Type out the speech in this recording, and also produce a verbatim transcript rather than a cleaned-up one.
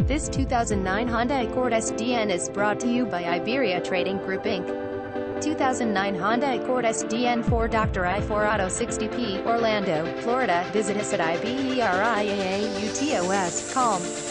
This two thousand nine Honda Accord S D N is brought to you by IBERIA Trading Group Incorporated two thousand nine Honda Accord S D N for Doctor I four Auto sixty P, Orlando, Florida. Visit us at I B E R I A A U T O S dot com.